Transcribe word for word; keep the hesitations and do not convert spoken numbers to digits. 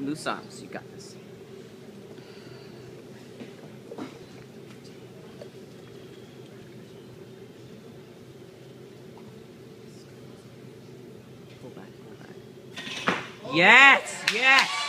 loose arms. You got this. Pull back, pull back. Yes, yes.